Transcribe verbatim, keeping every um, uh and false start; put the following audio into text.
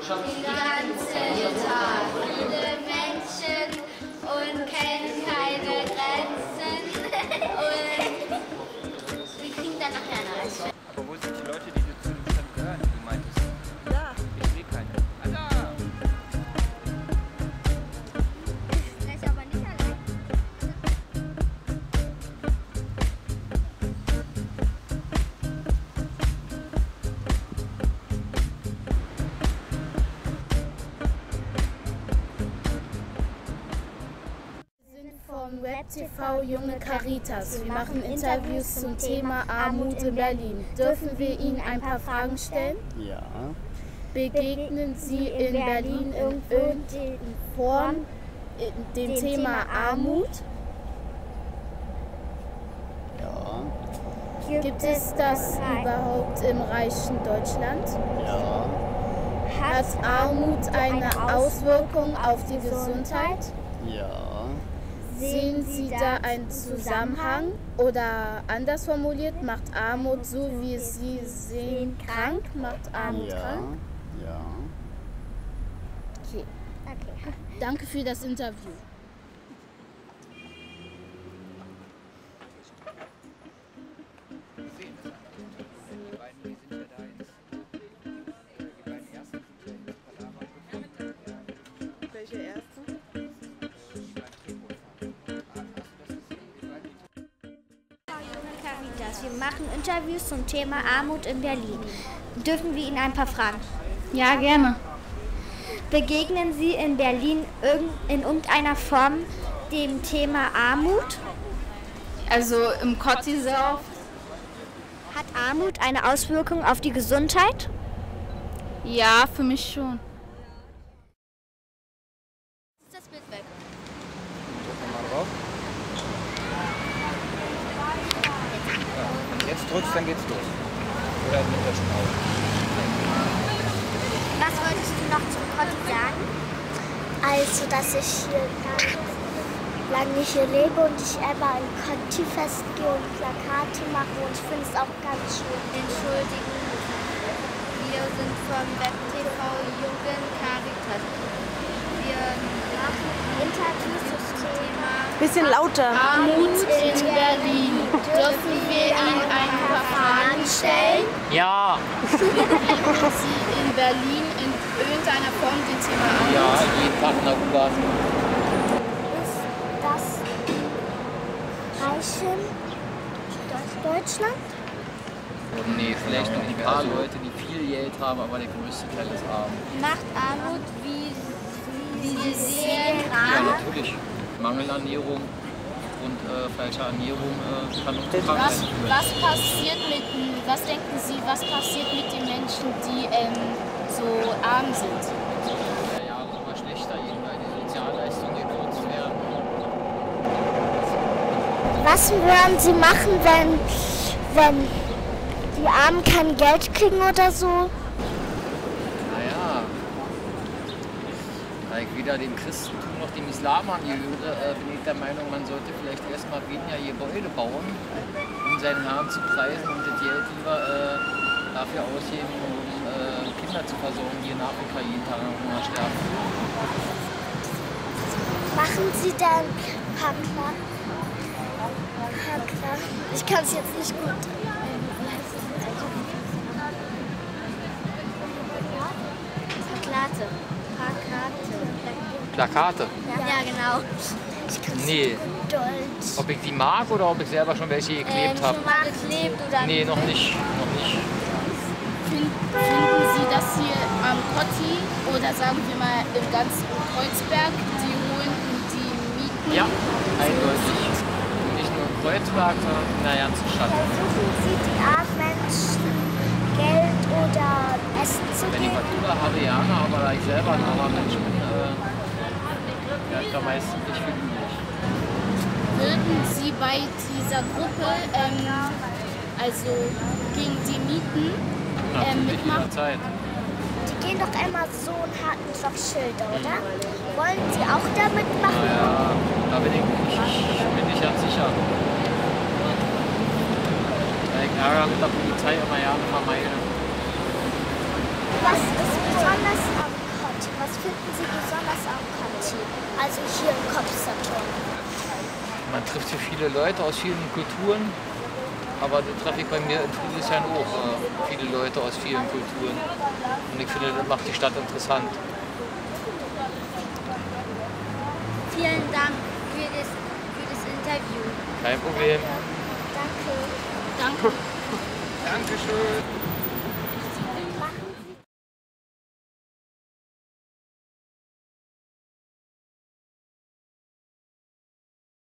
den ganzen Tag. Viele Menschen und kennen keine Grenzen. Und wir kriegen dann nachher eine Eisschale. Aber wo sind die Leute, die zu dem Stand gehören, die du meintest? Da. Ich sehe keine. Ah, da! Der ist aber nicht allein. Vom Web T V Junge Caritas. Wir machen Interviews zum Thema Armut in Berlin. Dürfen wir Ihnen ein paar Fragen stellen? Ja. Begegnen Sie in Berlin in irgendeiner Form dem Thema Armut? Ja. Gibt es das überhaupt im reichen Deutschland? Ja. Hat Armut eine Auswirkung auf die Gesundheit? Ja. Sehen Sie da einen Zusammenhang? Oder anders formuliert, macht Armut, so wie Sie sehen, krank? Macht Armut Ja. krank? Ja. Okay. Okay. Danke für das Interview. Die beiden, die sind ja da ins, die beiden ersten sind ja ins Parlament gekommen. Welche erste? Caritas. Wir machen Interviews zum Thema Armut in Berlin. Dürfen wir Ihnen ein paar Fragen? Ja, gerne. Begegnen Sie in Berlin irgend- in irgendeiner Form dem Thema Armut? Also im Kotti sehr oft. Hat Armut eine Auswirkung auf die Gesundheit? Ja, für mich schon. Ist das Bild weg? Drück mal drauf. Ja, wenn du jetzt drückst, dann geht's los. Oder nimmt er schon auf? Was wolltest du noch zum Kotti sagen? Also, dass ich hier ganz lange hier lebe und ich immer in Konti-Fest gehe und Plakate mache und ich finde es auch ganz schön. Entschuldigen, wir sind vom Web T V Jugend Caritas. Wir machen Interviews zum Thema Bisschen lauter. Armut in Berlin. Dürfen wir Ihnen ein paar Fragen stellen? Ja! Begegnen Sie in Berlin in irgendeiner Form dem Thema Armut? Ja, jeden Tag in der U-Bahn. Ist das reichen Deutschland? Nee, vielleicht noch ein paar Leute, die viel Geld haben, aber der größte Teil ist arm. Macht Armut, wie, wie Sie sehen, Ja, krank? natürlich. Mangelernährung und äh, falsche Ernährung äh, kann uns krank Was, führen. was passiert mit, was denken Sie, was passiert mit den Menschen, die ähm, so arm sind? Der Jahre immer schlechter, eben weil die Sozialleistungen gekürzt werden. Was würden Sie machen, wenn, wenn die Armen kein Geld kriegen oder so? Naja, da ich weder dem Christentum noch dem Islam angehöre, äh, bin ich der Meinung, man sollte vielleicht erstmal weniger Gebäude bauen, um seinen Herrn zu preisen und das Geld lieber äh, dafür ausgeben, um äh, Kinder zu versorgen, die in Afrika jeden Tag an Hunger sterben. Machen Sie dann Hakla? Hakla. Ich kann es jetzt nicht gut. Plakate. Plakate. Plakate? Ja, genau. Ich kann es Nee. nicht gut Deutsch. Ob ich die mag oder ob ich selber schon welche geklebt Ähm, habe? schon mal geklebt oder Nee, noch nicht. Noch nicht. Finden, finden Sie das hier am Kotti oder sagen wir mal im ganzen Kreuzberg, die holen die Mieten? Ja, eindeutig. Nicht nur im Kreuzberg, sondern in der ganzen Stadt. Versuchen Sie die armen Menschen Geld oder Essen zu Wenn ich geben? was über habe, ja, aber da ich selber ein armer Mensch bin, äh, ja, ich da meistens nicht viel übrig. Würden Sie bei dieser Gruppe, ähm, also gegen die Mieten, ähm, Natürlich mitmachen? jederzeit. Die gehen doch immer so und hatten doch Schilder, oder? Wollen Sie auch da mitmachen? Naja, da bin ich, ich, ich bin nicht ganz sicher. Weil ich Ärger mit der Polizei immer gerne vermeide. Was ist besonders am Was finden Sie besonders am Conti, also hier im Kopfsaturn? Man trifft hier viele Leute aus vielen Kulturen, aber da treffe ich bei mir in Friedrichshain auch äh, viele Leute aus vielen Kulturen. Und ich finde, das macht die Stadt interessant. Vielen Dank für das, für das Interview. Kein Problem. Danke. Danke. Dankeschön.